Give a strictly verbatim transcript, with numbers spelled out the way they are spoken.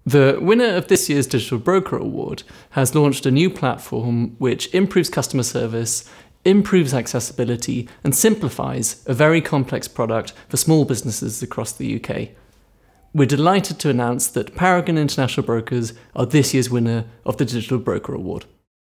The winner of this year's Digital Broker Award has launched a new platform which improves customer service, improves accessibility, and simplifies a very complex product for small businesses across the U K. We're delighted to announce that Paragon International Brokers are this year's winner of the Digital Broker Award.